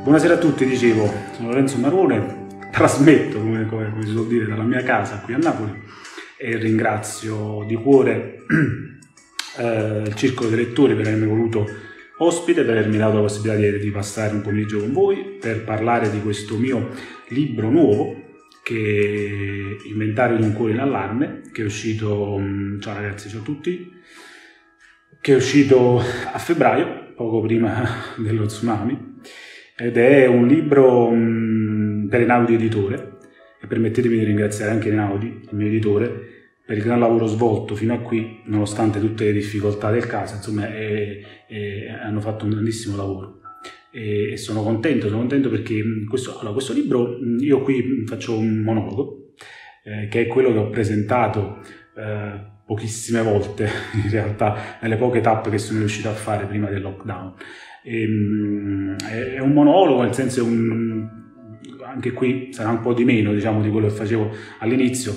Buonasera a tutti, dicevo, sono Lorenzo Marone, trasmetto, come si suol dire, dalla mia casa qui a Napoli e ringrazio di cuore il Circolo dei Lettori per avermi voluto ospite, per avermi dato la possibilità di passare un pomeriggio con voi per parlare di questo mio libro nuovo, che è Inventario di un cuore in allarme, che è uscito, ciao ragazzi, ciao a tutti, che è uscito a febbraio, poco prima dello tsunami, ed è un libro per Einaudi Editore, e permettetemi di ringraziare anche Einaudi, il mio editore, per il gran lavoro svolto fino a qui, nonostante tutte le difficoltà del caso. Insomma, hanno fatto un grandissimo lavoro e sono contento perché questo libro, io qui faccio un monologo, che è quello che ho presentato pochissime volte in realtà, nelle poche tappe che sono riuscito a fare prima del lockdown. È un monologo, nel senso anche qui sarà un po' di meno, diciamo, di quello che facevo all'inizio.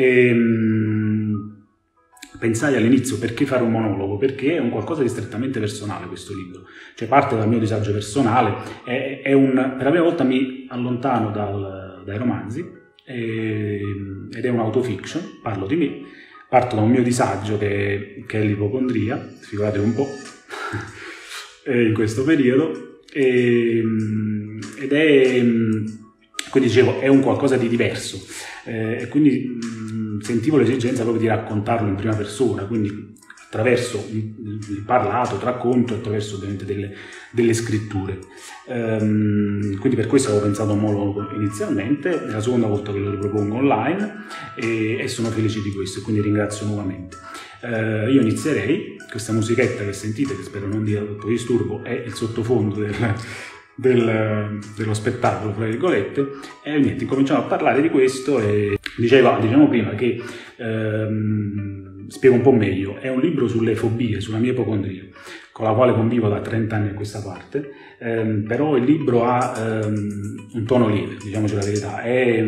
Pensai all'inizio perché fare un monologo, perché è un qualcosa di strettamente personale questo libro, cioè parte dal mio disagio personale, per la prima volta mi allontano dai romanzi ed è un'autofiction, parlo di me, parto da un mio disagio che è l'ipocondria, figuratevi un po' in questo periodo, ed è, quindi dicevo, è un qualcosa di diverso, e quindi sentivo l'esigenza proprio di raccontarlo in prima persona, quindi attraverso il parlato, il racconto, attraverso ovviamente delle scritture. Quindi per questo avevo pensato a un monologo inizialmente, è la seconda volta che lo ripropongo online e sono felice di questo, e quindi ringrazio nuovamente. Io inizierei, questa musichetta che sentite, che spero non dia troppo disturbo, è il sottofondo dello spettacolo, tra virgolette, e niente, cominciamo a parlare di questo. E diciamo prima che spiego un po' meglio, è un libro sulle fobie, sulla mia ipocondria, con la quale convivo da 30 anni a questa parte, però il libro ha un tono lieve, diciamoci la verità, è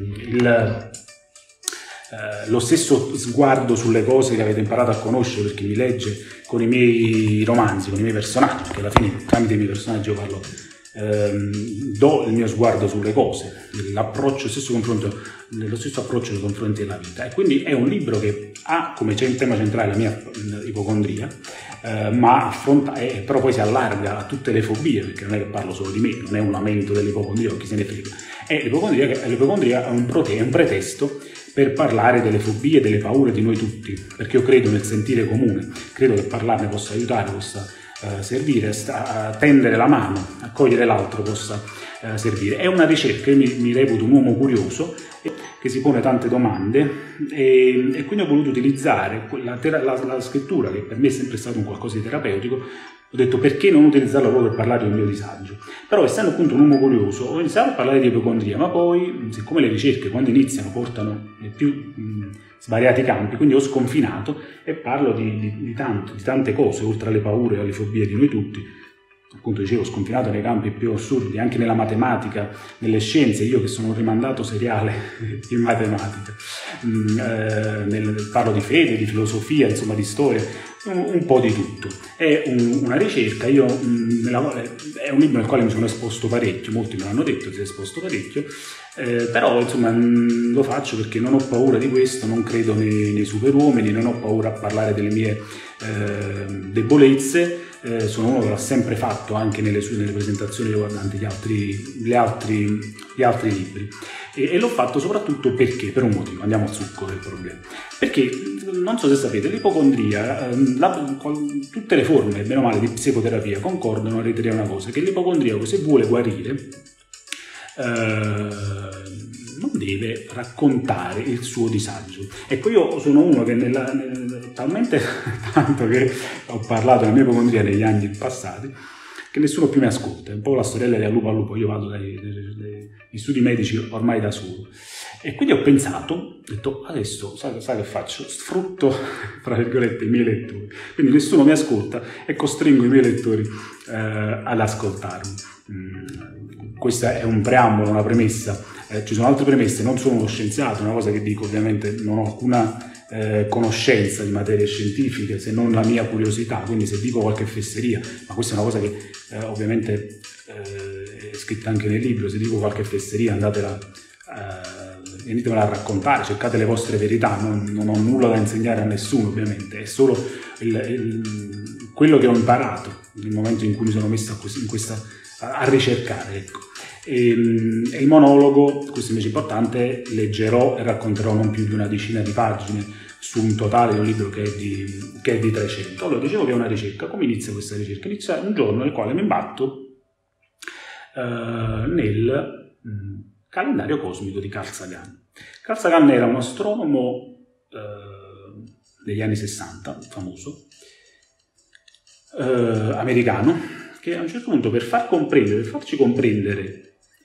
lo stesso sguardo sulle cose che avete imparato a conoscere per chi mi legge con i miei romanzi, con i miei personaggi, perché alla fine tramite i miei personaggi io parlo, do il mio sguardo sulle cose, lo stesso approccio nei confronti della vita. E quindi è un libro che ha come tema centrale la mia ipocondria, ma però poi si allarga a tutte le fobie, perché non è che parlo solo di me, non è un lamento dell'ipocondria o chi se ne frega. L'ipocondria è un pretesto per parlare delle fobie e delle paure di noi tutti, perché io credo nel sentire comune, credo che parlarne possa aiutare, possa servire, a tendere la mano, a cogliere l'altro possa servire. È una ricerca, io mi reputo un uomo curioso che si pone tante domande e quindi ho voluto utilizzare la scrittura, che per me è sempre stato un qualcosa di terapeutico. Ho detto, perché non utilizzarlo proprio per parlare del mio disagio? Però, essendo appunto un uomo curioso, ho iniziato a parlare di ipocondria, ma poi, siccome le ricerche quando iniziano portano nei più svariati campi, quindi ho sconfinato e parlo di tante cose, oltre alle paure e alle fobie di noi tutti. Appunto, dicevo, sconfinato nei campi più assurdi, anche nella matematica, nelle scienze, io che sono un rimandato seriale in matematica, parlo di fede, di filosofia, insomma di storia, un po' di tutto. È una ricerca, è un libro nel quale mi sono esposto parecchio, molti me l'hanno detto, si è esposto parecchio, però insomma lo faccio perché non ho paura di questo, non credo nei superuomini, non ho paura a parlare delle mie debolezze. Sono uno che l'ha sempre fatto anche nelle presentazioni riguardanti gli altri libri, e l'ho fatto soprattutto perché, per un motivo, andiamo al succo del problema, perché non so se sapete, l'ipocondria, tutte le forme bene o male di psicoterapia concordano a ritenere una cosa, che l'ipocondriaco, se vuole guarire, non deve raccontare il suo disagio. Ecco, io sono uno che talmente tanto che ho parlato della mia ipocondria negli anni passati che nessuno più mi ascolta. È un po' la storiella di Al lupo al lupo, io vado dagli studi medici ormai da solo. E quindi ho pensato, ho detto, adesso sai che faccio? Sfrutto, tra virgolette, i miei lettori. Quindi nessuno mi ascolta e costringo i miei lettori ad ascoltarmi. Questo è un preambolo, una premessa. Ci sono altre premesse, non sono uno scienziato, è una cosa che dico, ovviamente non ho alcuna conoscenza di materie scientifiche se non la mia curiosità, quindi se dico qualche fesseria, ma questa è una cosa che ovviamente scritta anche nel libro, se dico qualche fesseria andatela, venitemela a raccontare, cercate le vostre verità, non ho nulla da insegnare a nessuno ovviamente, è solo quello che ho imparato nel momento in cui mi sono messo a ricercare, ecco. E il monologo, questo invece è importante, leggerò e racconterò non più di una decina di pagine su un totale di un libro che è di 300. Allora, dicevo che è una ricerca. Come inizia questa ricerca? Inizia un giorno nel quale mi imbatto nel calendario cosmico di Carl Sagan. Carl Sagan era un astronomo degli anni 60, famoso, americano, che a un certo punto per farci comprendere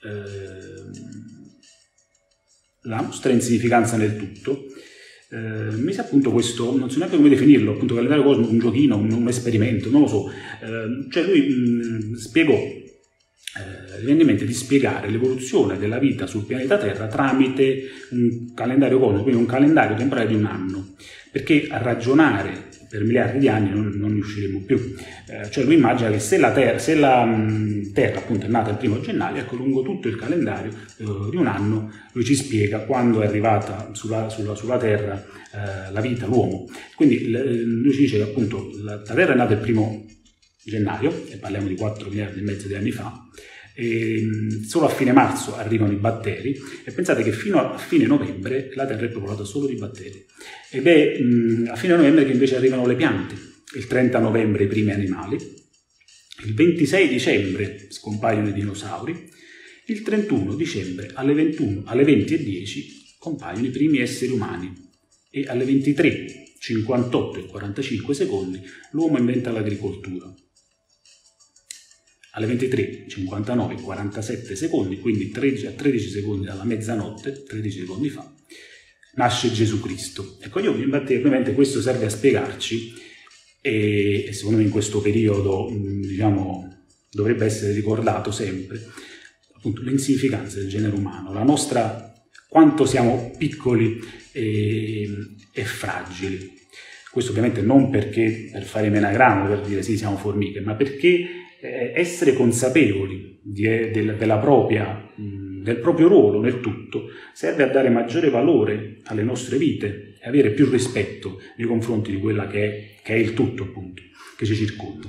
la nostra insignificanza nel tutto, mise appunto questo, non so neanche come definirlo, appunto calendario cosmico, un giochino, un esperimento, non lo so, cioè lui spiegò, venne in mente di spiegare l'evoluzione della vita sul pianeta Terra tramite un calendario cosmico, quindi un calendario temporale di un anno, perché a ragionare per miliardi di anni non riusciremo più. Cioè lui immagina che se la Terra appunto è nata il 1° gennaio, ecco, lungo tutto il calendario di un anno lui ci spiega quando è arrivata sulla Terra la vita, l'uomo. Quindi lui ci dice che appunto la Terra è nata il 1° gennaio, e parliamo di 4 miliardi e mezzo di anni fa, e solo a fine marzo arrivano i batteri, e pensate che fino a fine novembre la Terra è popolata solo di batteri, ed è a fine novembre che invece arrivano le piante, il 30 novembre i primi animali, il 26 dicembre scompaiono i dinosauri, il 31 dicembre alle 20:10 compaiono i primi esseri umani, e alle 23:58 e 45 secondi l'uomo inventa l'agricoltura. Alle 23:59 e 47 secondi, quindi a 13 secondi dalla mezzanotte, 13 secondi fa, nasce Gesù Cristo. Ecco, ovviamente questo serve a spiegarci, e secondo me in questo periodo, diciamo, dovrebbe essere ricordato sempre, appunto, l'insignificanza del genere umano, la nostra, quanto siamo piccoli e fragili. Questo ovviamente non perché per fare menagramo, per dire sì, siamo formiche, ma perché essere consapevoli del proprio ruolo nel tutto serve a dare maggiore valore alle nostre vite e avere più rispetto nei confronti di quella che è il tutto, appunto, che ci circonda.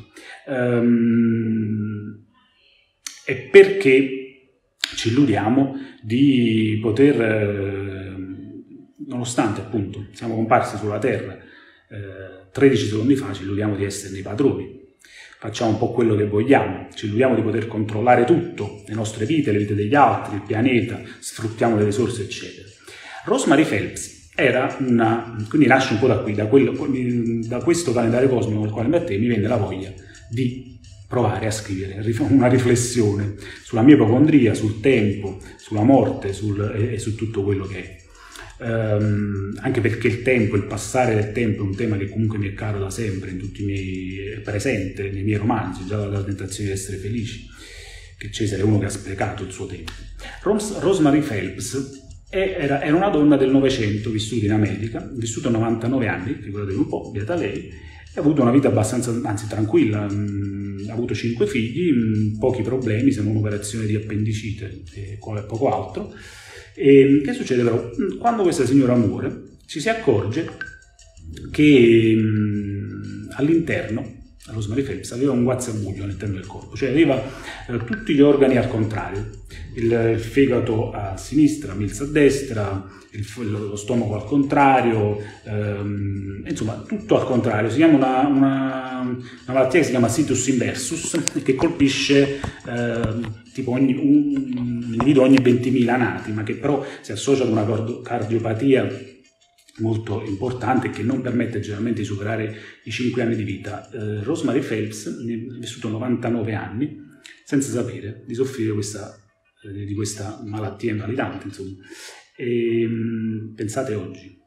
E perché ci illudiamo di poter, nonostante appunto siamo comparsi sulla Terra 13 secondi fa, ci illudiamo di esserne i padroni. Facciamo un po' quello che vogliamo, ci illudiamo di poter controllare tutto, le nostre vite, le vite degli altri, il pianeta, sfruttiamo le risorse, eccetera. Rosemary Phelps quindi nasce un po' da qui, da questo calendario cosmico nel quale mi venne la voglia di provare a scrivere una riflessione sulla mia ipocondria, sul tempo, sulla morte e su tutto quello che è. Anche perché il passare del tempo è un tema che comunque mi è caro da sempre, è presente nei miei romanzi, già dalla Tentazione di essere felici, che Cesare è uno che ha sprecato il suo tempo. Rosemary Phelps era una donna del Novecento, vissuta in America, vissuta 99 anni, figuratevi un po', beata lei, e ha avuto una vita abbastanza, anzi tranquilla, ha avuto 5 figli, pochi problemi, se non un'operazione di appendicite e poco altro. E che succede però? Quando questa signora muore, ci si accorge che all'interno, Rosemary Phelps aveva un guazzabuglio all'interno del corpo, cioè aveva tutti gli organi al contrario, il fegato a sinistra, Mills a destra, lo stomaco al contrario, insomma tutto al contrario. Si chiama una malattia che si chiama situs inversus, che colpisce tipo un individuo ogni 20.000 nati, ma che però si associa ad una cardiopatia molto importante che non permette generalmente di superare i 5 anni di vita. Rosemary Phelps ha vissuto 99 anni senza sapere di soffrire di questa malattia invalidante, insomma. E pensate oggi,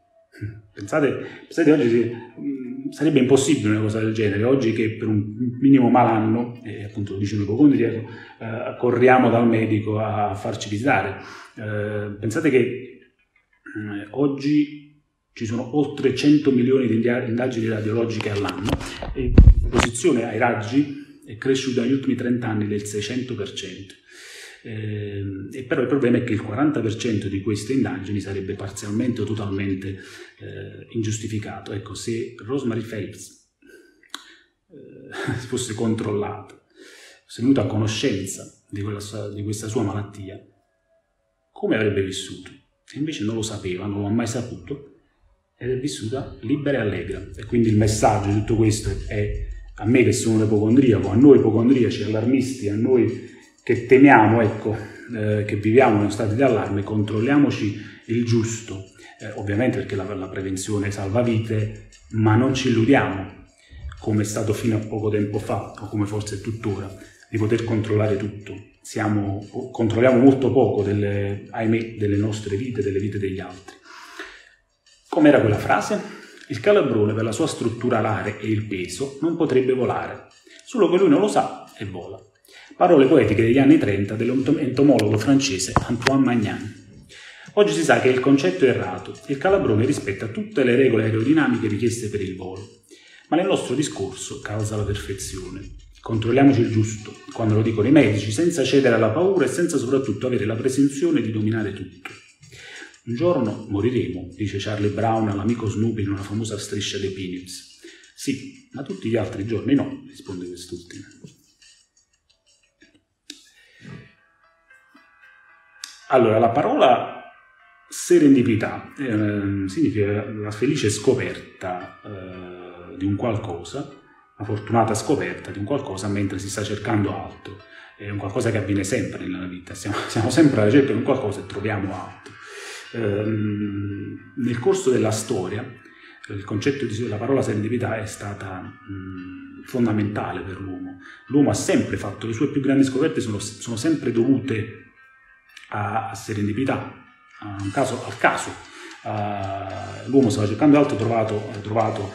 sarebbe impossibile una cosa del genere oggi, che per un minimo malanno, appunto lo dice un ipocondriaco, corriamo dal medico a farci visitare. Pensate che oggi ci sono oltre 100 milioni di indagini radiologiche all'anno, e l'esposizione ai raggi è cresciuta negli ultimi 30 anni del 600%. Però il problema è che il 40% di queste indagini sarebbe parzialmente o totalmente ingiustificato. Ecco, se Rosemary Phelps fosse controllata, fosse venuta a conoscenza di questa sua malattia, come avrebbe vissuto? E invece non lo sapeva, non l'ha mai saputo, ed è vissuta libera e allegra. E quindi il messaggio di tutto questo è a me che sono un ipocondriaco, a noi ipocondriaci, allarmisti, a noi che temiamo, ecco, che viviamo in uno stato di allarme, controlliamoci il giusto, ovviamente perché la prevenzione salva vite, ma non ci illudiamo, come è stato fino a poco tempo fa, o come forse è tuttora, di poter controllare tutto. Controlliamo molto poco, ahimè, delle nostre vite, delle vite degli altri. Com'era quella frase? Il calabrone, per la sua struttura alare e il peso, non potrebbe volare, solo che lui non lo sa e vola. Parole poetiche degli anni 30 dell'entomologo francese Antoine Magnan. Oggi si sa che il concetto è errato. Il calabrone rispetta tutte le regole aerodinamiche richieste per il volo, ma nel nostro discorso calza la perfezione. Controlliamoci il giusto, quando lo dicono i medici, senza cedere alla paura e senza soprattutto avere la presunzione di dominare tutto. Un giorno moriremo, dice Charlie Brown all'amico Snoopy in una famosa striscia dei Peanuts. Sì, ma tutti gli altri giorni no, risponde quest'ultimo. Allora, la parola serendipità significa la felice scoperta di un qualcosa, una fortunata scoperta di un qualcosa mentre si sta cercando altro. È un qualcosa che avviene sempre nella vita, siamo sempre alla ricerca di un qualcosa e troviamo altro. Nel corso della storia il concetto della parola serendipità è stata fondamentale per l'uomo. L'uomo ha sempre fatto, le sue più grandi scoperte sono sempre dovute a serendipità, al caso. L'uomo stava cercando altro, ha trovato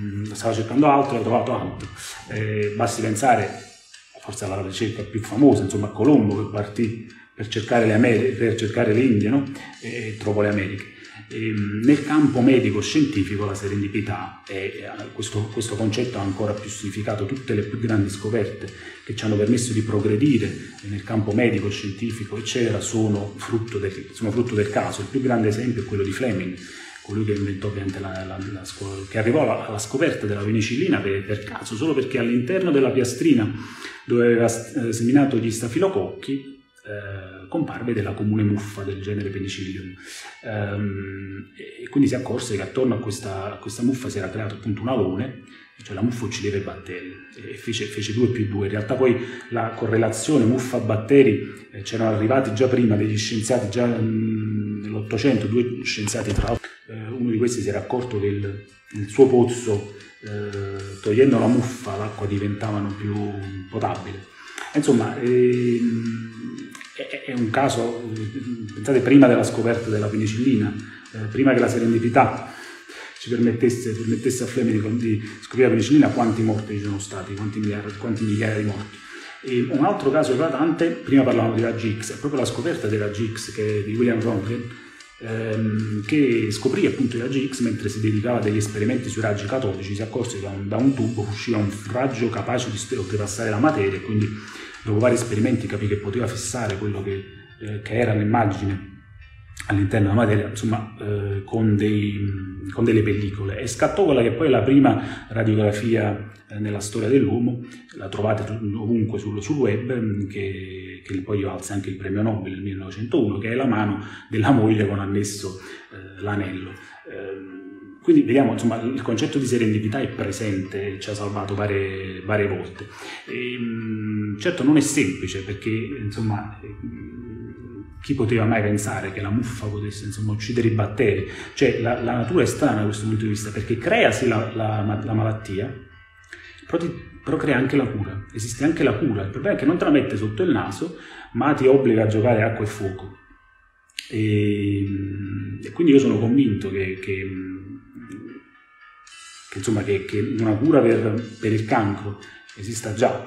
altro. Basti pensare forse alla ricerca più famosa, insomma a Colombo, che partì per cercare le Indie, no? E trovò le Americhe. Nel campo medico-scientifico la serendipità, questo concetto ha ancora più significato. Tutte le più grandi scoperte che ci hanno permesso di progredire nel campo medico-scientifico, eccetera, sono frutto del caso. Il più grande esempio è quello di Fleming, colui che inventò ovviamente che arrivò alla scoperta della penicillina per caso, solo perché all'interno della piastrina dove aveva seminato gli stafilococchi comparve della comune muffa del genere Penicillium, e quindi si accorse che attorno a questa muffa si era creato appunto un alone, cioè la muffa uccideva i batteri, e fece 2 più 2. In realtà poi la correlazione muffa-batteri c'erano arrivati già prima degli scienziati, già nell'Ottocento, 2 scienziati tra l'altro. Uno di questi si era accorto che il suo pozzo, togliendo la muffa, l'acqua diventava più potabile. Insomma, è un caso, pensate, prima della scoperta della penicillina, prima che la serendipità ci permettesse a Fleming di scoprire la penicillina, quanti morti ci sono stati, quanti migliaia di morti. E un altro caso eclatante, prima parlavamo di raggi X, è proprio la scoperta dei raggi X di William Röntgen, che scoprì appunto i raggi X mentre si dedicava a degli esperimenti sui raggi catodici. Si accorse che da un tubo usciva un raggio capace di oltrepassare la materia, e quindi dopo vari esperimenti capì che poteva fissare quello che era l'immagine all'interno della materia, insomma, con delle pellicole, e scattò quella che poi è la prima radiografia nella storia dell'uomo. La trovate ovunque sul web, che poi valse anche il premio Nobel nel 1901, che è la mano della moglie con annesso l'anello. Quindi vediamo, insomma, il concetto di serendipità è presente, ci ha salvato varie volte. Certo non è semplice, perché insomma chi poteva mai pensare che la muffa potesse, insomma, uccidere i batteri? Cioè la natura è strana da questo punto di vista, perché crea sì la malattia, però crea anche la cura. Esiste anche la cura. Il problema è che non te la mette sotto il naso, ma ti obbliga a giocare acqua e fuoco. E quindi io sono convinto che una cura per il cancro esista già.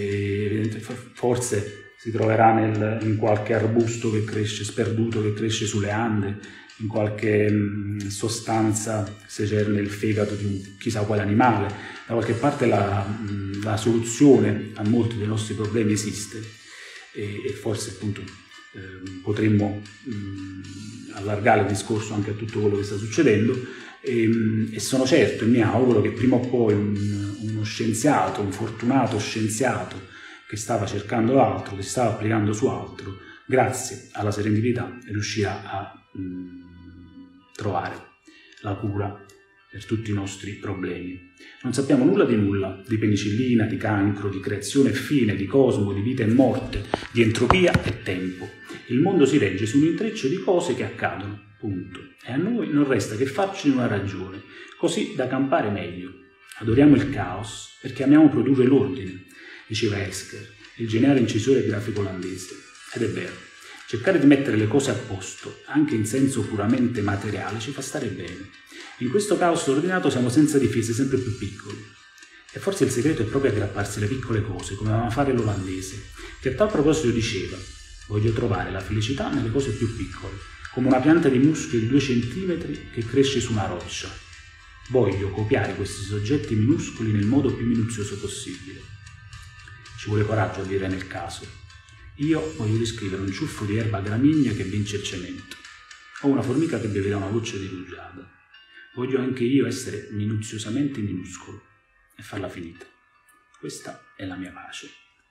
Forse si troverà in qualche arbusto che cresce sperduto, che cresce sulle Ande, in qualche sostanza secerne il fegato di un chissà quale animale. Da qualche parte la soluzione a molti dei nostri problemi esiste. e forse appunto potremmo allargare il discorso anche a tutto quello che sta succedendo, e sono certo e mi auguro che prima o poi uno scienziato, un fortunato scienziato che stava cercando altro, che stava applicando su altro, grazie alla serendipità riuscirà a trovare la cura per tutti i nostri problemi. Non sappiamo nulla, di penicillina, di cancro, di creazione e fine, di cosmo, di vita e morte, di entropia e tempo. Il mondo si regge su un intreccio di cose che accadono, punto. E a noi non resta che farcene una ragione, così da campare meglio. Adoriamo il caos perché amiamo produrre l'ordine, diceva Esker, il geniale incisore grafico olandese. Ed è vero, cercare di mettere le cose a posto, anche in senso puramente materiale, ci fa stare bene. In questo caos ordinato siamo senza difese, sempre più piccoli. E forse il segreto è proprio aggrapparsi alle piccole cose, come amava fare l'olandese, che a tal proposito diceva: voglio trovare la felicità nelle cose più piccole, come una pianta di musco di 2 centimetri che cresce su una roccia. Voglio copiare questi soggetti minuscoli nel modo più minuzioso possibile. Ci vuole coraggio a dire nel caso. Io voglio riscrivere un ciuffo di erba gramigna che vince il cemento, o una formica che beverà una goccia di rugiada. Voglio anche io essere minuziosamente minuscolo e farla finita. Questa è la mia pace.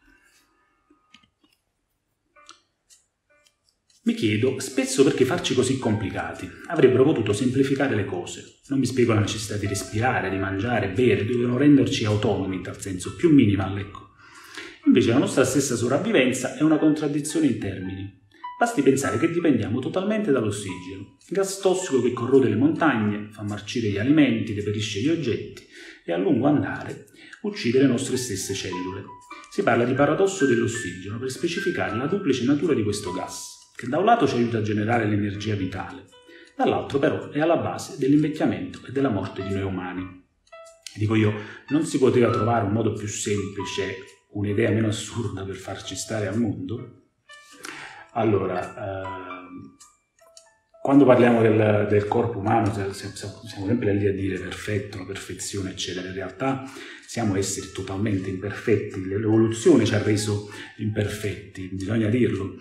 Mi chiedo spesso perché farci così complicati. Avrebbero potuto semplificare le cose. Non mi spiego la necessità di respirare, di mangiare, bere, dovevano renderci autonomi in tal senso, più minimal, ecco. Invece la nostra stessa sopravvivenza è una contraddizione in termini. Basti pensare che dipendiamo totalmente dall'ossigeno, gas tossico che corrode le montagne, fa marcire gli alimenti, deperisce gli oggetti e a lungo andare uccide le nostre stesse cellule. Si parla di paradosso dell'ossigeno per specificare la duplice natura di questo gas, che da un lato ci aiuta a generare l'energia vitale, dall'altro però è alla base dell'invecchiamento e della morte di noi umani. Dico io, non si poteva trovare un modo più semplice, un'idea meno assurda per farci stare al mondo? Allora, quando parliamo del corpo umano siamo sempre lì a dire perfetto, la perfezione, eccetera. In realtà siamo esseri totalmente imperfetti, l'evoluzione ci ha reso imperfetti, bisogna dirlo.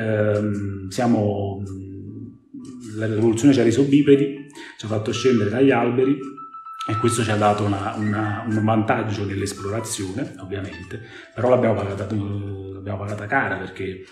L'evoluzione ci ha reso bipedi, ci ha fatto scendere dagli alberi, e questo ci ha dato un vantaggio nell'esplorazione, ovviamente, però l'abbiamo pagata cara, perché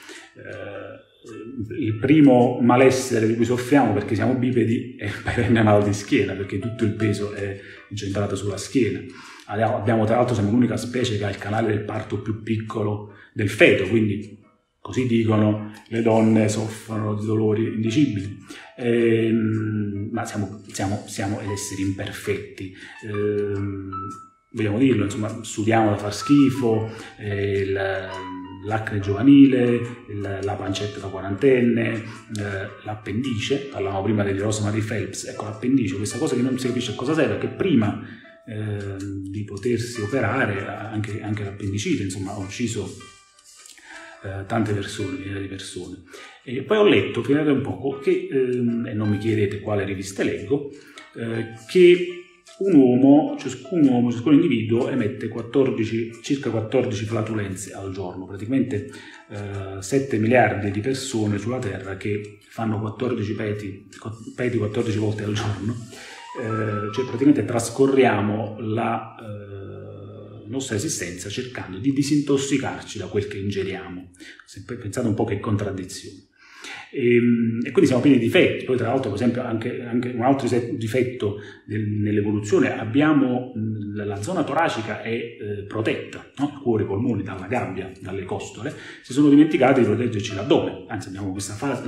il primo malessere di cui soffriamo perché siamo bipedi è il perenne mal di schiena, perché tutto il peso è incentrato sulla schiena. Tra l'altro siamo l'unica specie che ha il canale del parto più piccolo del feto, quindi così dicono, le donne soffrono di dolori indicibili, ma siamo esseri imperfetti, vogliamo dirlo, insomma, sudiamo da far schifo, l'acne giovanile, la pancetta da quarantenne, l'appendice, parlavamo prima di Rosemary Phelps, ecco l'appendice, questa cosa che non si capisce a cosa serve, perché prima di potersi operare anche l'appendicite, insomma, ha ucciso tante persone, migliaia di persone. E poi ho letto, prima un poco, che, e non mi chiedete quale riviste leggo, che ciascun individuo emette circa 14 flatulenze al giorno, praticamente 7 miliardi di persone sulla Terra che fanno 14 peti 14 volte al giorno, cioè praticamente trascorriamo la nostra esistenza cercando di disintossicarci da quel che ingeriamo. Pensate un po' che contraddizione. E quindi siamo pieni di difetti. Poi tra l'altro, per esempio, anche un altro difetto nell'evoluzione, abbiamo la zona toracica è protetta, no? Il cuore, i polmoni dalla gabbia, dalle costole, si sono dimenticati di proteggerci l'addome, anzi abbiamo questa fase,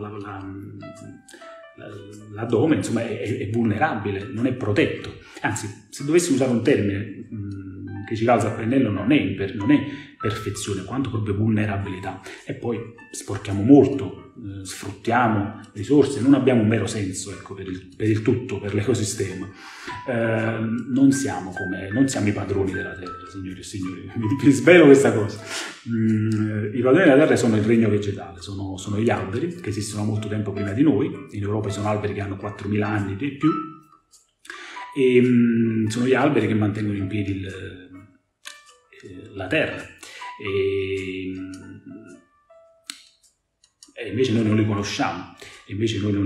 l'addome insomma è vulnerabile, non è protetto, anzi se dovessimo usare un termine che ci calza a pennello non è perfezione, quanto proprio vulnerabilità. E poi sporchiamo molto, sfruttiamo risorse, non abbiamo un vero senso, ecco, per il tutto, per l'ecosistema. Non siamo i padroni della Terra, signori e signori, vi svelo questa cosa. I padroni della Terra sono il regno vegetale, sono gli alberi che esistono molto tempo prima di noi. In Europa ci sono alberi che hanno 4.000 anni di più, e sono gli alberi che mantengono in piedi la Terra. e invece noi non li conosciamo, e invece noi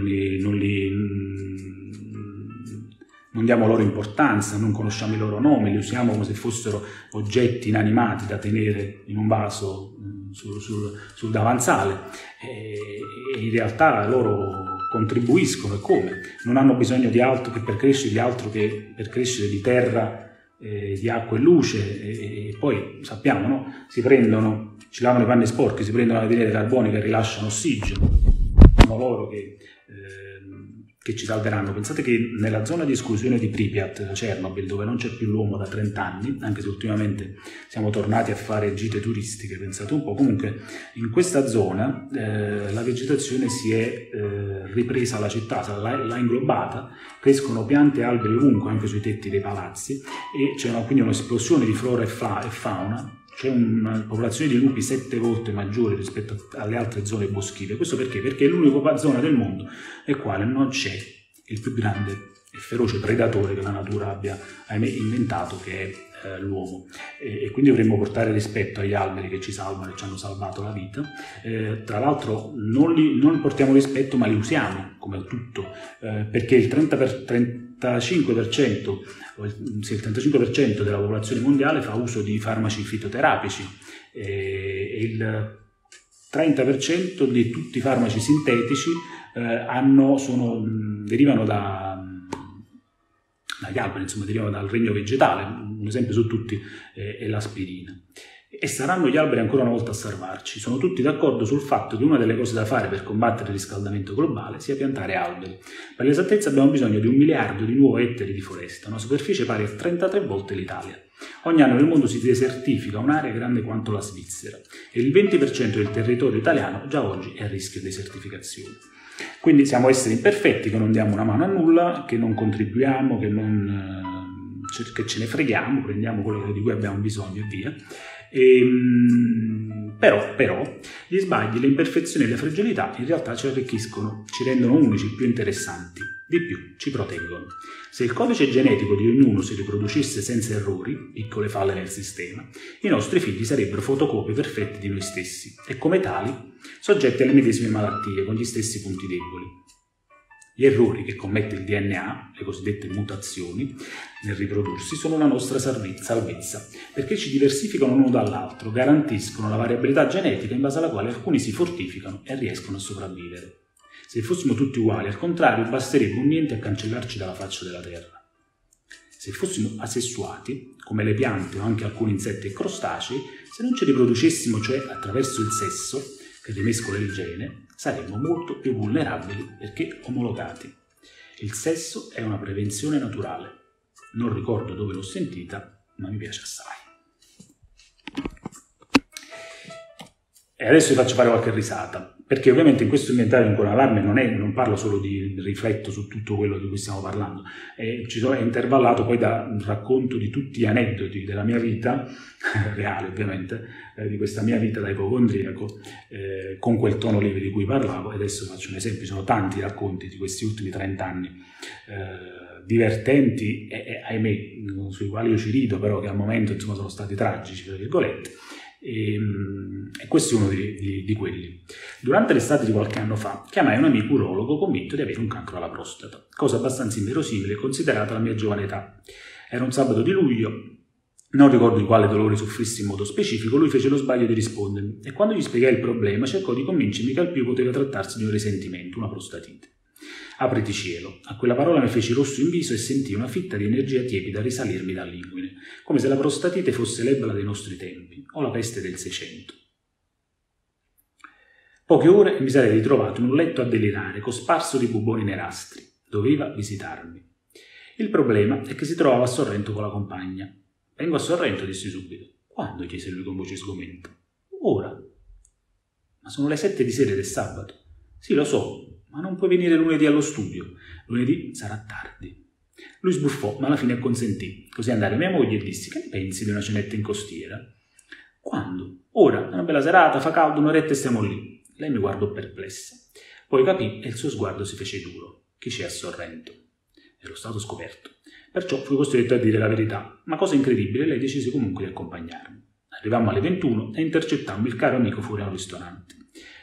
non diamo loro importanza, non conosciamo i loro nomi, li usiamo come se fossero oggetti inanimati da tenere in un vaso sul davanzale, e in realtà loro contribuiscono, e come? Non hanno bisogno di altro che per crescere di terra, di acqua e luce, e poi sappiamo, no? Ci lavano i panni sporchi, si prendono l'anidride carbonica e rilasciano ossigeno, sono loro che ci salveranno. Pensate che nella zona di esclusione di Pripyat, Chernobyl, dove non c'è più l'uomo da 30 anni, anche se ultimamente siamo tornati a fare gite turistiche, pensate un po', comunque in questa zona la vegetazione si è ripresa, la città l'ha inglobata, crescono piante e alberi ovunque, anche sui tetti dei palazzi, e c'è quindi un'esplosione di flora e fauna. C'è una popolazione di lupi 7 volte maggiore rispetto alle altre zone boschive. Questo perché? Perché è l'unica zona del mondo nel quale non c'è il più grande e feroce predatore che la natura abbia, ahimè, inventato, che è l'uomo. E quindi dovremmo portare rispetto agli alberi che ci salvano e ci hanno salvato la vita. Tra l'altro non portiamo rispetto, ma li usiamo come tutto, perché il 35% della popolazione mondiale fa uso di farmaci fitoterapici, e il 30% di tutti i farmaci sintetici derivano dagli alberi, insomma, derivano dal regno vegetale. Un esempio su tutti è l'aspirina. E saranno gli alberi ancora una volta a salvarci. Sono tutti d'accordo sul fatto che una delle cose da fare per combattere il riscaldamento globale sia piantare alberi. Per l'esattezza abbiamo bisogno di 1 miliardo di nuovi ettari di foresta, una superficie pari a 33 volte l'Italia. Ogni anno nel mondo si desertifica un'area grande quanto la Svizzera, e il 20% del territorio italiano già oggi è a rischio di desertificazione. Quindi siamo esseri imperfetti, che non diamo una mano a nulla, che non contribuiamo, che ce ne freghiamo, prendiamo quello di cui abbiamo bisogno e via. Però gli sbagli, le imperfezioni e le fragilità in realtà ci arricchiscono, ci rendono unici, più interessanti, di più ci proteggono. Se il codice genetico di ognuno si riproducesse senza errori, piccole falle nel sistema, i nostri figli sarebbero fotocopie perfette di noi stessi e come tali soggetti alle medesime malattie con gli stessi punti deboli. Gli errori che commette il DNA, le cosiddette mutazioni, nel riprodursi, sono la nostra salvezza, perché ci diversificano l'uno dall'altro, garantiscono la variabilità genetica in base alla quale alcuni si fortificano e riescono a sopravvivere. Se fossimo tutti uguali, al contrario, basterebbe un niente a cancellarci dalla faccia della terra. Se fossimo asessuati, come le piante o anche alcuni insetti e crostacei, se non ci riproducessimo, cioè attraverso il sesso, che rimescola il gene, saremmo molto più vulnerabili perché omologati. Il sesso è una prevenzione naturale. Non ricordo dove l'ho sentita, ma mi piace assai. E adesso vi faccio fare qualche risata, perché ovviamente in questo inventario in cui allarme non parlo solo di rifletto su tutto quello di cui stiamo parlando, è intervallato poi da un racconto di tutti gli aneddoti della mia vita, reale ovviamente, di questa mia vita da ipocondriaco, con quel tono lieve di cui parlavo. E adesso faccio un esempio: sono tanti racconti di questi ultimi 30 anni, divertenti e ahimè, sui quali io ci rido, però che al momento insomma sono stati tragici, tra virgolette. E questo è uno di quelli. Durante l'estate di qualche anno fa chiamai un amico urologo convinto di avere un cancro alla prostata, cosa abbastanza inverosimile considerata la mia giovane età. Era un sabato di luglio, non ricordo di quale dolore soffrissi in modo specifico. Lui fece lo sbaglio di rispondermi e quando gli spiegai il problema cercò di convincermi che al più poteva trattarsi di un risentimento, una prostatite. Apriti cielo, a quella parola mi feci rosso in viso e sentii una fitta di energia tiepida risalirmi dall'inguine, come se la prostatite fosse l'Ebola dei nostri tempi o la peste del Seicento. Poche ore mi sarei ritrovato in un letto a delirare, cosparso di buboni nerastri. Doveva visitarmi. Il problema è che si trovava a Sorrento con la compagna. Vengo a Sorrento, dissi subito. Quando? Chiese lui con voce sgomenta. Ora. Ma sono le 7 di sera del sabato. Sì, lo so. Ma non puoi venire lunedì allo studio. Lunedì sarà tardi. Lui sbuffò, ma alla fine acconsentì. Così andai a mia moglie e dissi: che ne pensi di una cenetta in costiera? Quando? Ora, è una bella serata, fa caldo, un'oretta e stiamo lì. Lei mi guardò perplessa. Poi capì e il suo sguardo si fece duro. Chi c'è a Sorrento? Ero stato scoperto. Perciò fui costretto a dire la verità. Ma cosa incredibile, lei decise comunque di accompagnarmi. Arrivammo alle 21 e intercettammo il caro amico fuori a un ristorante.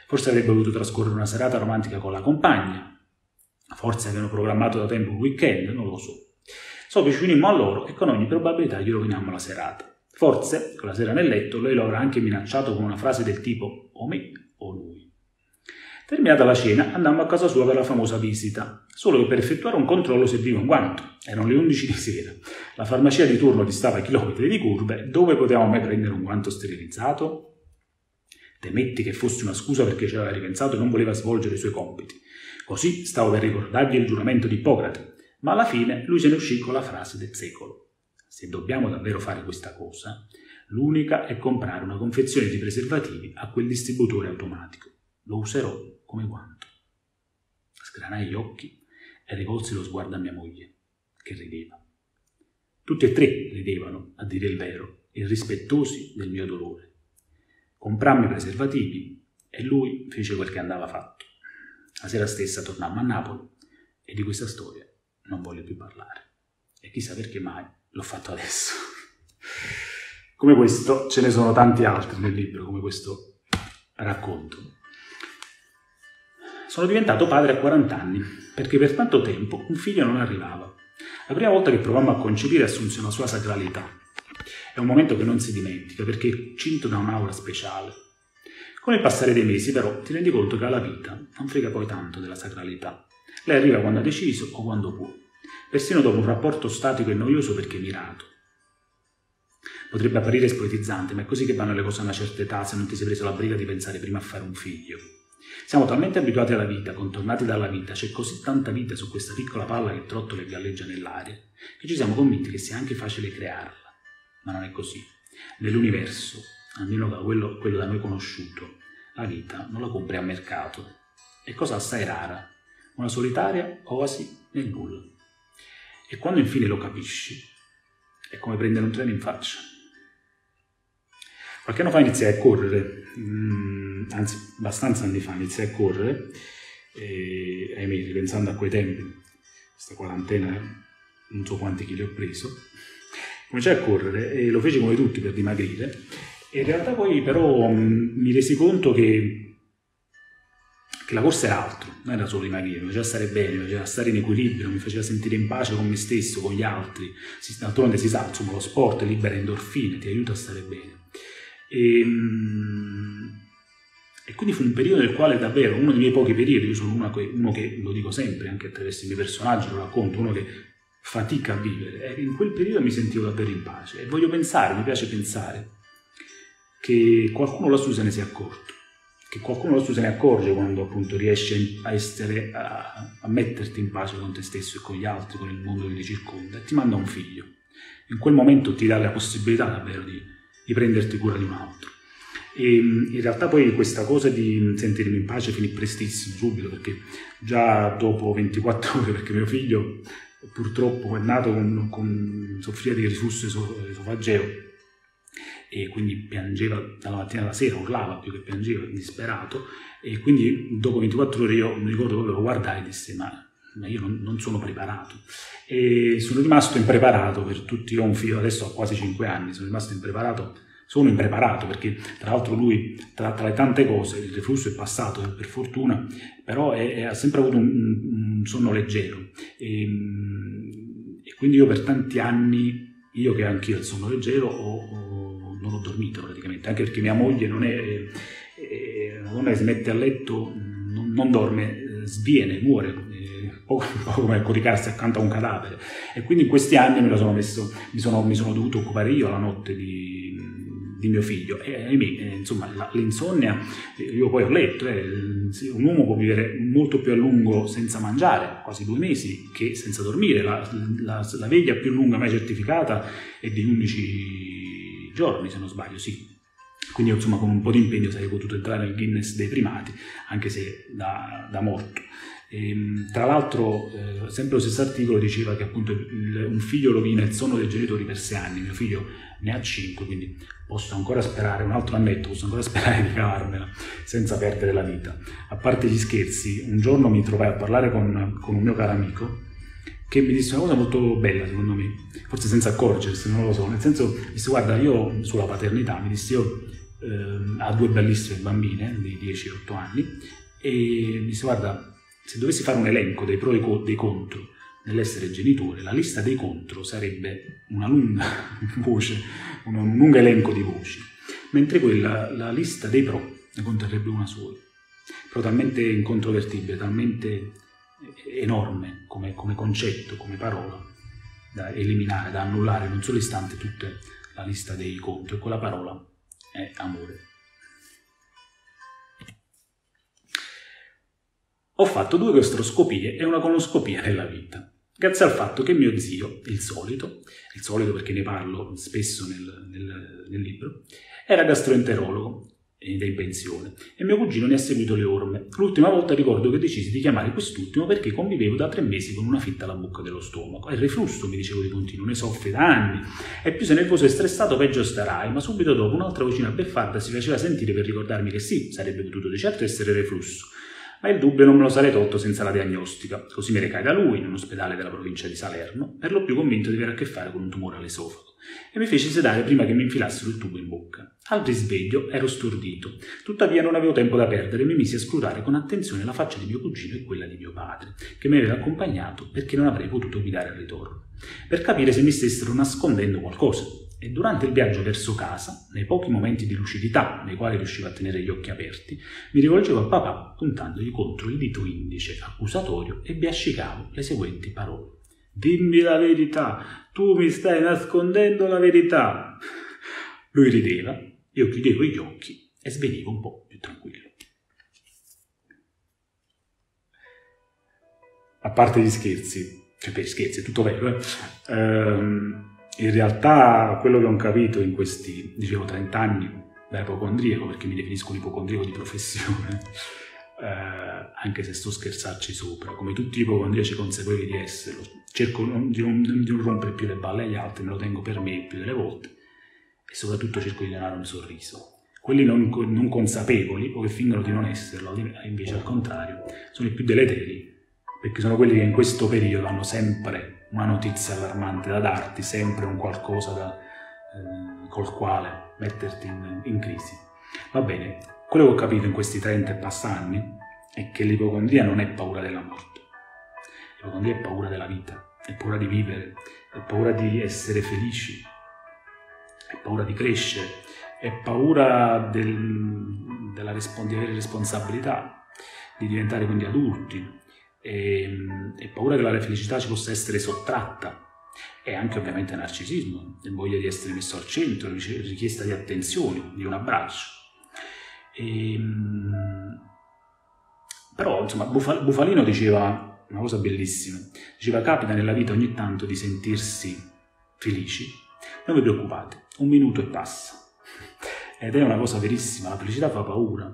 Forse avrebbe voluto trascorrere una serata romantica con la compagna, forse avevano programmato da tempo un weekend, non lo so. So che ci unimmo a loro e con ogni probabilità gli rovinammo la serata. Forse, quella sera nel letto, lei lo avrà anche minacciato con una frase del tipo o me o lui. Terminata la cena, andammo a casa sua per la famosa visita, solo che per effettuare un controllo serviva un guanto. Erano le 11 di sera. La farmacia di turno distava a chilometri di curve. Dove potevamo mai prendere un guanto sterilizzato? Temetti che fosse una scusa perché ci aveva ripensato e non voleva svolgere i suoi compiti. Così stavo per ricordargli il giuramento di Ippocrate, ma alla fine lui se ne uscì con la frase del secolo. Se dobbiamo davvero fare questa cosa, l'unica è comprare una confezione di preservativi a quel distributore automatico. Lo userò come guanto. Sgranai gli occhi e rivolsi lo sguardo a mia moglie, che rideva. Tutti e tre ridevano, a dire il vero, irrispettosi del mio dolore. Comprammo i preservativi e lui fece quel che andava fatto. La sera stessa tornammo a Napoli e di questa storia non voglio più parlare. E chissà perché mai l'ho fatto adesso. Come questo ce ne sono tanti altri nel libro, come questo racconto. Sono diventato padre a 40 anni, perché per tanto tempo un figlio non arrivava. La prima volta che provammo a concepire assunse una sua sacralità. È un momento che non si dimentica, perché è cinto da un'aura speciale. Con il passare dei mesi, però, ti rendi conto che alla vita non frega poi tanto della sacralità. Lei arriva quando ha deciso o quando può, persino dopo un rapporto statico e noioso perché mirato. Potrebbe apparire spoetizzante, ma è così che vanno le cose a una certa età se non ti sei preso la briga di pensare prima a fare un figlio. Siamo talmente abituati alla vita, contornati dalla vita, c'è così tanta vita su questa piccola palla che trottola e galleggia nell'aria, che ci siamo convinti che sia anche facile crearla. Ma non è così. Nell'universo, almeno da quello da noi conosciuto, la vita non la compri a mercato. È cosa assai rara, una solitaria oasi nel nulla. E quando infine lo capisci, è come prendere un treno in faccia. Qualche anno fa iniziai a correre, anzi abbastanza anni fa iniziai a correre, e ahimè, ripensando a quei tempi, questa quarantena, non so quanti chili ho preso, cominciai a correre e lo feci come tutti per dimagrire, e in realtà poi però mi resi conto che la corsa era altro, non era solo dimagrire, mi faceva stare bene, mi faceva stare in equilibrio, mi faceva sentire in pace con me stesso, con gli altri. D'altronde si sa, insomma, lo sport libera endorfine, ti aiuta a stare bene. E quindi fu un periodo nel quale davvero, uno dei miei pochi periodi, io sono uno che lo dico sempre, anche attraverso i miei personaggi, lo racconto, uno che fatica a vivere, e in quel periodo mi sentivo davvero in pace. E voglio pensare, mi piace pensare, che qualcuno lassù se ne sia accorto. Che qualcuno lassù se ne accorge quando appunto riesce a metterti in pace con te stesso e con gli altri, con il mondo che ti circonda, e ti manda un figlio. In quel momento ti dà la possibilità davvero di prenderti cura di un altro. E in realtà poi questa cosa di sentirmi in pace finì prestissimo, subito, perché già dopo 24 ore, perché mio figlio purtroppo è nato soffriva di reflusso esofageo, e quindi piangeva dalla mattina alla sera, urlava più che piangeva, disperato, e quindi dopo 24 ore io mi ricordo proprio, lo guardai e dissi ma io non sono preparato, e sono rimasto impreparato per tutti. Io ho un figlio, adesso ha quasi 5 anni, sono impreparato perché tra l'altro lui, tra le tante cose, il reflusso è passato per fortuna, però ha sempre avuto un sonno leggero, e quindi io per tanti anni, io che anch'io il sonno leggero, non ho dormito praticamente, anche perché mia moglie non è una donna che si mette a letto, non dorme, sviene, muore, poco come coricarsi accanto a un cadavere. E quindi in questi anni mi sono dovuto occupare io la notte di mio figlio, e ahimè, insomma, l'insonnia, io poi ho letto, un uomo può vivere molto più a lungo senza mangiare, quasi 2 mesi, che senza dormire. La veglia più lunga mai certificata è di 11 giorni, se non sbaglio, sì. Quindi insomma con un po' di impegno sarei potuto entrare nel Guinness dei primati, anche se da morto. Tra l'altro sempre lo stesso articolo diceva che appunto un figlio rovina il sonno dei genitori per 6 anni, mio figlio ne ha 5, quindi posso ancora sperare, un altro annetto, posso ancora sperare di cavarmela senza perdere la vita. A parte gli scherzi, un giorno mi trovai a parlare con un mio caro amico, che mi disse una cosa molto bella secondo me, forse senza accorgersi, non lo so, nel senso, disse guarda, io sulla paternità, mi disse io ha 2 bellissime bambine di 10 e 8 anni, e mi disse: guarda, se dovessi fare un elenco dei pro e dei contro nell'essere genitore, la lista dei contro sarebbe una lunga voce, un lungo elenco di voci, mentre la lista dei pro ne conterrebbe una sola, però talmente incontrovertibile, talmente enorme come concetto, come parola, da eliminare, da annullare in un solo istante tutta la lista dei contro, e quella parola è amore. Ho fatto 2 gastroscopie e una colonoscopia nella vita, grazie al fatto che mio zio, il solito perché ne parlo spesso nel libro, era gastroenterologo ed è in pensione, e mio cugino ne ha seguito le orme. L'ultima volta ricordo che decisi di chiamare quest'ultimo perché convivevo da 3 mesi con una fitta alla bocca dello stomaco. È il reflusso, mi dicevo di continuo, ne soffri da anni, e più sei nervoso e stressato peggio starai. Ma subito dopo un'altra vocina beffarda si faceva sentire per ricordarmi che sì, sarebbe potuto di certo essere reflusso, ma il dubbio non me lo sarei tolto senza la diagnostica. Così mi recai da lui in un ospedale della provincia di Salerno, per lo più convinto di avere a che fare con un tumore all'esofago, e mi feci sedare prima che mi infilassero il tubo in bocca. Al risveglio ero stordito, tuttavia non avevo tempo da perdere e mi misi a scrutare con attenzione la faccia di mio cugino e quella di mio padre, che mi aveva accompagnato perché non avrei potuto guidare al ritorno, per capire se mi stessero nascondendo qualcosa. E durante il viaggio verso casa, nei pochi momenti di lucidità nei quali riuscivo a tenere gli occhi aperti, mi rivolgevo a papà puntandogli contro il dito indice accusatorio e biascicavo le seguenti parole: «Dimmi la verità, tu mi stai nascondendo la verità». Lui rideva, io chiudevo gli occhi e svenivo un po' più tranquillo. A parte gli scherzi, cioè per scherzi è tutto vero, in realtà quello che ho capito in questi, dicevo, 30 anni da ipocondriaco, perché mi definisco un ipocondriaco di professione, anche se sto scherzarci sopra, come tutti gli ipocondriaci consapevoli di esserlo, cerco di non rompere più le balle agli altri, me lo tengo per me più delle volte, e soprattutto cerco di donare un sorriso. Quelli non consapevoli, o che fingono di non esserlo, invece al contrario, sono i più deleteri, perché sono quelli che in questo periodo hanno sempre una notizia allarmante da darti, sempre un qualcosa col quale metterti in crisi. Va bene, quello che ho capito in questi 30 e passa anni è che l'ipocondria non è paura della morte, l'ipocondria è paura della vita, è paura di vivere, è paura di essere felici, è paura di crescere, è paura di avere responsabilità, di diventare quindi adulti, è paura che la felicità ci possa essere sottratta, e anche ovviamente narcisismo, voglia di essere messo al centro, richiesta di attenzioni, di un abbraccio. Però insomma Bufalino diceva una cosa bellissima, diceva: capita nella vita ogni tanto di sentirsi felici, non vi preoccupate, 1 minuto e passa. Ed è una cosa verissima, la felicità fa paura.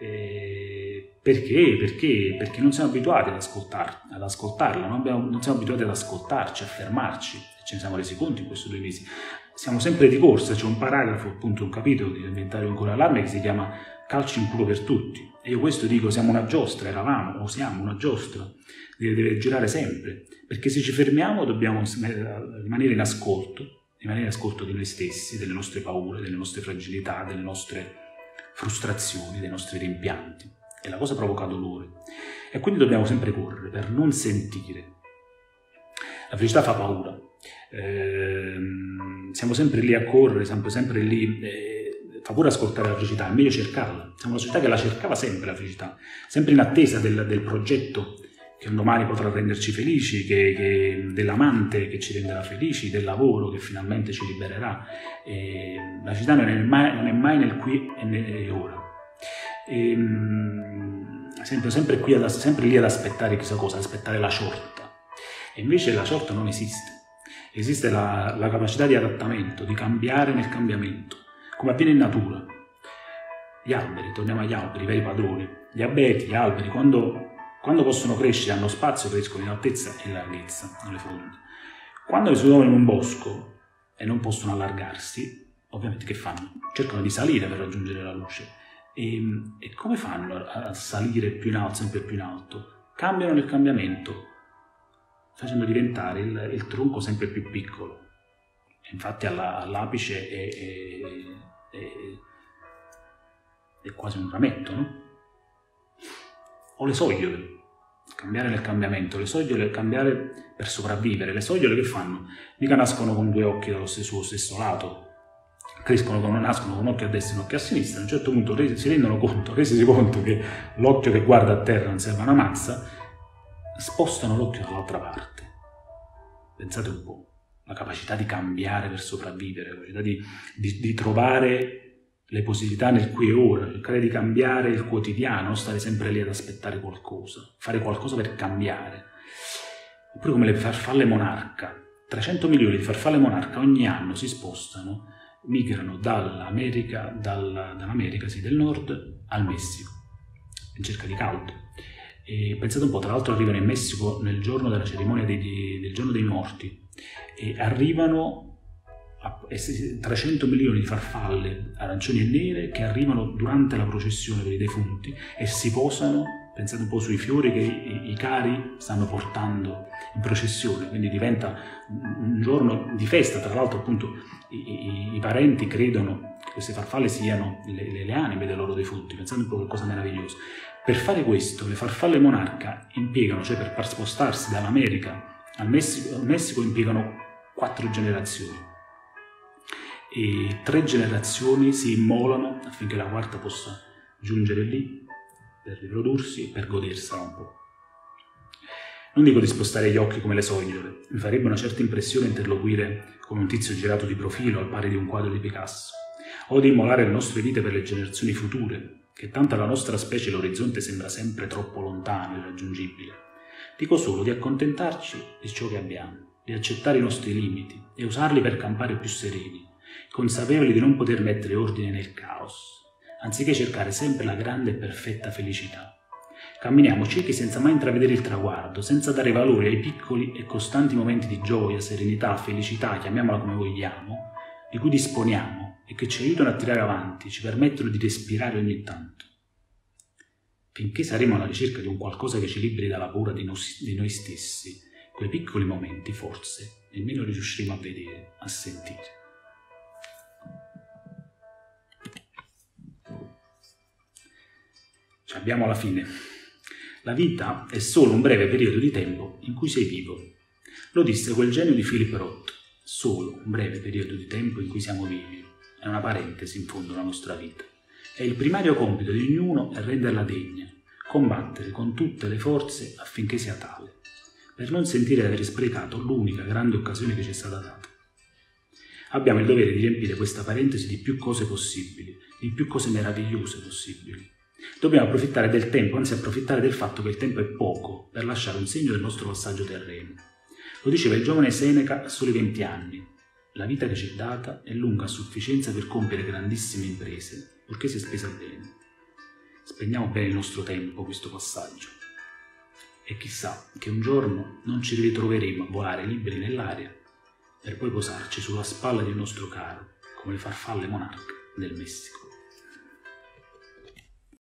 Perché non siamo abituati ad ascoltarla, non siamo abituati ad ascoltarci, a fermarci, e ce ne siamo resi conto in questi 2 mesi. Siamo sempre di corsa, c'è un paragrafo, appunto un capitolo di Inventario ancora allarme che si chiama Calci in culo per tutti, e io questo dico: siamo una giostra, eravamo o siamo una giostra, deve girare sempre, perché se ci fermiamo dobbiamo rimanere in ascolto di noi stessi, delle nostre paure, delle nostre fragilità, delle nostre frustrazioni, dei nostri rimpianti, e la cosa provoca dolore, e quindi dobbiamo sempre correre per non sentire. La felicità fa paura, siamo sempre lì a correre, siamo sempre lì, fa pure ascoltare la felicità, è meglio cercarla. Siamo una società che la cercava sempre la felicità, sempre in attesa del progetto che un domani potrà renderci felici, dell'amante che ci renderà felici, del lavoro che finalmente ci libererà. La felicità non è mai nel qui e ora. Sempre lì ad aspettare chissà cosa, ad aspettare la sorta. E invece la sorta non esiste. Esiste la capacità di adattamento, di cambiare nel cambiamento, come avviene in natura. Gli alberi, torniamo agli alberi, i veri padroni. Gli abeti, gli alberi, quando possono crescere, hanno spazio, crescono in altezza e in larghezza, non le fronde. Quando si trovano in un bosco e non possono allargarsi, ovviamente che fanno? Cercano di salire per raggiungere la luce. E come fanno a salire più in alto, sempre più in alto? Cambiano nel cambiamento, facendo diventare il tronco sempre più piccolo. Infatti all'apice è quasi un rametto, no? O le sogliole, cambiare nel cambiamento, le sogliole cambiare per sopravvivere. Le sogliole che fanno? Mica nascono con due occhi sullo stesso lato, nascono con un occhio a destra e un occhio a sinistra. A un certo punto resi conto che l'occhio che guarda a terra non serve a una mazza, spostano l'occhio dall'altra parte. Pensate un po', la capacità di cambiare per sopravvivere, la capacità di trovare le possibilità nel qui e ora, cercare di cambiare il quotidiano, non stare sempre lì ad aspettare qualcosa, fare qualcosa per cambiare. Oppure come le farfalle monarca, 300 milioni di farfalle monarca ogni anno si spostano, migrano dall'America del Nord al Messico, in cerca di caldo. E pensate un po', tra l'altro arrivano in Messico nel giorno della cerimonia del giorno dei morti, e arrivano 300 milioni di farfalle arancioni e nere che arrivano durante la processione per i defunti e si posano, pensate un po', sui fiori che i cari stanno portando in processione, quindi diventa un giorno di festa. Tra l'altro appunto i parenti credono che queste farfalle siano le anime dei loro defunti. Pensate un po' che cosa meravigliosa. Per fare questo le farfalle monarca impiegano, cioè per spostarsi dall'America al Messico impiegano 4 generazioni. E 3 generazioni si immolano affinché la quarta possa giungere lì per riprodursi e per godersela un po'. Non dico di spostare gli occhi come le sogliole, mi farebbe una certa impressione interloquire con un tizio girato di profilo al pari di un quadro di Picasso, o di immolare le nostre vite per le generazioni future, che tanto alla nostra specie l'orizzonte sembra sempre troppo lontano e irraggiungibile. Dico solo di accontentarci di ciò che abbiamo, di accettare i nostri limiti e usarli per campare più sereni, consapevoli di non poter mettere ordine nel caos, anziché cercare sempre la grande e perfetta felicità. Camminiamo ciechi senza mai intravedere il traguardo, senza dare valore ai piccoli e costanti momenti di gioia, serenità, felicità, chiamiamola come vogliamo, di cui disponiamo e che ci aiutano a tirare avanti, ci permettono di respirare ogni tanto. Finché saremo alla ricerca di un qualcosa che ci liberi dalla paura di noi stessi, quei piccoli momenti forse nemmeno riusciremo a vedere, a sentire. Ci abbiamo alla fine. La vita è solo un breve periodo di tempo in cui sei vivo. Lo disse quel genio di Philip Roth. Solo un breve periodo di tempo in cui siamo vivi. È una parentesi in fondo la nostra vita. E il primario compito di ognuno è renderla degna, combattere con tutte le forze affinché sia tale, per non sentire di aver sprecato l'unica grande occasione che ci è stata data. Abbiamo il dovere di riempire questa parentesi di più cose possibili, di più cose meravigliose possibili. Dobbiamo approfittare del tempo, anzi approfittare del fatto che il tempo è poco, per lasciare un segno del nostro passaggio terreno. Lo diceva il giovane Seneca a soli 20 anni. La vita che ci è data è lunga a sufficienza per compiere grandissime imprese, purché sia spesa bene. Spegniamo bene il nostro tempo, questo passaggio. E chissà che un giorno non ci ritroveremo a volare liberi nell'aria, per poi posarci sulla spalla del nostro caro, come le farfalle monarche del Messico.